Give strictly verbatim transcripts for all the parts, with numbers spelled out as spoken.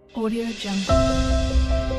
Audio Jungle.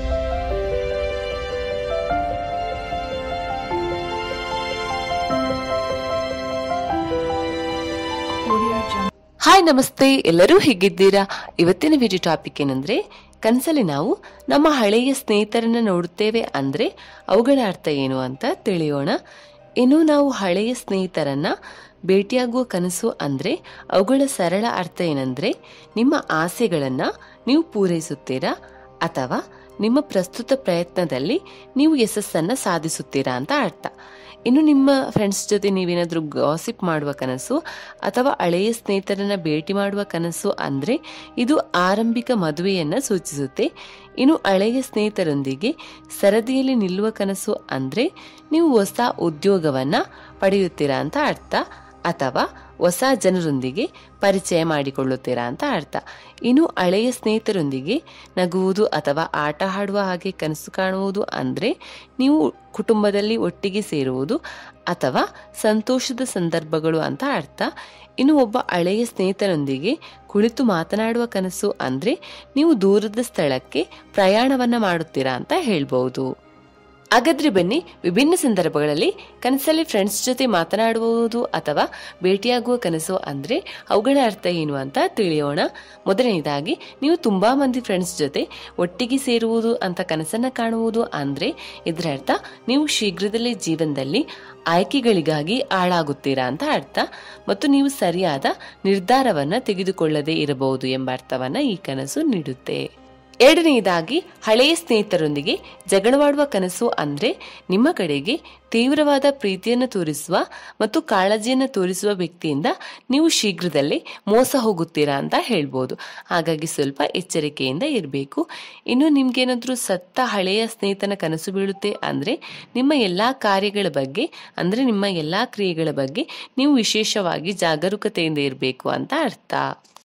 Audio Jungle. Hi ನಮಸ್ತೆ, ಎಲ್ಲರೂ ಹೇಗಿದ್ದೀರಾ? ಇವತ್ತಿನ ವಿಡಿಯೋ ಟಾಪಿಕ್ ಏನಂದ್ರೆ, ಕನಸಲ್ಲಿ ನಾವು ನಮ್ಮ ಹಳೆಯ ಸ್ನೇಹಿತರನ್ನ ನೋಡುತ್ತೇವೆ ಅಂದ್ರೆ ಅವುಗಳ ಅರ್ಥ ಏನು ಅಂತ ತಿಳಿಯೋಣ. ಇನ್ನು ನಾವು ಹಳೆಯ ಸ್ನೇಹಿತರನ್ನ ಭೇಟಿಯಾಗುವ ಕನಸು ಅಂದ್ರೆ ಅವುಗಳ ಸರಳ ಅರ್ಥ ಏನಂದ್ರೆ, ನಿಮ್ಮ ಆಸೆಗಳನ್ನ ನೀವು ಪೂರೈಸುತ್ತೀರಾ ಅಥವಾ ನಿಮ್ಮ ಪ್ರಸ್ತುತ ಪ್ರಯತ್ನದಲ್ಲಿ ನೀವು ಯಶಸ್ಸನ್ನ ಸಾಧಿಸುತ್ತೀರಾ ಅಂತ ಅರ್ಥ. ಇನ್ನು ನಿಮ್ಮ ಫ್ರೆಂಡ್ಸ್ ಜೊತೆ ನೀವೇನಾದ್ರೂ ಗಾಸಿಪ್ ಮಾಡುವ ಕನಸು ಅಥವಾ ಹಳೆಯ ಸ್ನೇಹಿತರನ್ನ ಭೇಟಿ ಮಾಡುವ ಕನಸು ಅಂದ್ರೆ ಇದು ಆರಂಭಿಕ ಮದುವೆಯನ್ನ ಸೂಚಿಸುತ್ತೆ. ಇನ್ನು ಹಳೆಯ ಸ್ನೇಹಿತರೊಂದಿಗೆ ಸರದಿಯಲ್ಲಿ ನಿಲ್ಲುವ ಕನಸು ಅಂದ್ರೆ ನೀವು ಹೊಸ ಉದ್ಯೋಗವನ್ನ ಪಡೆಯುತ್ತೀರಾ ಅಂತ ಅರ್ಥ ಅಥವಾ ಹೊಸ ಜನರೊಂದಿಗೆ ಪರಿಚಯ ಮಾಡಿಕೊಳ್ಳುತ್ತೀರಾ ಅಂತ ಅರ್ಥ. ಇನ್ನು ಹಳೆಯ ಸ್ನೇಹಿತರೊಂದಿಗೆ ನಗುವುದು ಅಥವಾ ಆಟ ಆಡುವ ಹಾಗೆ ಕನಸು ಕಾಣುವುದು ಅಂದ್ರೆ ನೀವು ಕುಟುಂಬದಲ್ಲಿ ಒಟ್ಟಿಗೆ ಸೇರುವುದು ಅಥವಾ ಸಂತೋಷದ ಸಂದರ್ಭಗಳು ಅಂತ ಅರ್ಥ. ಇನ್ನು ಒಬ್ಬ ಹಳೆಯ ಸ್ನೇಹಿತರೊಂದಿಗೆ ಕುಳಿತು ಮಾತನಾಡುವ ಕನಸು ಅಂದ್ರೆ ನೀವು ದೂರದ ಸ್ಥಳಕ್ಕೆ ಪ್ರಯಾಣವನ್ನ ಮಾಡುತ್ತೀರಾ ಅಂತ ಹೇಳ್ಬಹುದು. ಹಾಗಾದ್ರೆ ಬನ್ನಿ, ವಿಭಿನ್ನ ಸಂದರ್ಭಗಳಲ್ಲಿ ಕನಸಲ್ಲಿ ಫ್ರೆಂಡ್ಸ್ ಜೊತೆ ಮಾತನಾಡುವುದು ಅಥವಾ ಭೇಟಿಯಾಗುವ ಕನಸು ಅಂದ್ರೆ ಅವುಗಳ ಅರ್ಥ ಏನು ಅಂತ ತಿಳಿಯೋಣ. ಮೊದಲನೇದಾಗಿ, ನೀವು ತುಂಬಾ ಮಂದಿ ಫ್ರೆಂಡ್ಸ್ ಜೊತೆ ಒಟ್ಟಿಗೆ ಸೇರುವುದು ಅಂತ ಕನಸನ್ನ ಕಾಣುವುದು ಅಂದ್ರೆ ಇದರ ಅರ್ಥ ನೀವು ಶೀಘ್ರದಲ್ಲೇ ಜೀವನದಲ್ಲಿ ಆಯ್ಕೆಗಳಿಗಾಗಿ ಹಾಳಾಗುತ್ತೀರಾ ಅಂತ ಅರ್ಥ ಮತ್ತು ನೀವು ಸರಿಯಾದ ನಿರ್ಧಾರವನ್ನ ತೆಗೆದುಕೊಳ್ಳದೆ ಇರಬಹುದು ಎಂಬ ಅರ್ಥವನ್ನ ಈ ಕನಸು ನೀಡುತ್ತೆ. ಎರಡನೆಯದಾಗಿ, ಹಳೆಯ ಸ್ನೇಹಿತರೊಂದಿಗೆ ಜಗಳವಾಡುವ ಕನಸು ಅಂದ್ರೆ ನಿಮ್ಮ ಕಡೆಗೆ ತೀವ್ರವಾದ ಪ್ರೀತಿಯನ್ನು ತೋರಿಸುವ ಮತ್ತು ಕಾಳಜಿಯನ್ನು ತೋರಿಸುವ ವ್ಯಕ್ತಿಯಿಂದ ನೀವು ಶೀಘ್ರದಲ್ಲೇ ಮೋಸ ಹೋಗುತ್ತೀರಾ ಅಂತ ಹೇಳ್ಬೋದು. ಹಾಗಾಗಿ ಸ್ವಲ್ಪ ಎಚ್ಚರಿಕೆಯಿಂದ ಇರಬೇಕು. ಇನ್ನು ನಿಮ್ಗೇನಾದ್ರೂ ಸತ್ತ ಹಳೆಯ ಸ್ನೇಹಿತನ ಕನಸು ಬೀಳುತ್ತೆ ಅಂದ್ರೆ ನಿಮ್ಮ ಎಲ್ಲಾ ಕಾರ್ಯಗಳ ಬಗ್ಗೆ ಅಂದ್ರೆ ನಿಮ್ಮ ಎಲ್ಲಾ ಕ್ರಿಯೆಗಳ ಬಗ್ಗೆ ನೀವು ವಿಶೇಷವಾಗಿ ಜಾಗರೂಕತೆಯಿಂದ ಇರಬೇಕು ಅಂತ ಅರ್ಥ.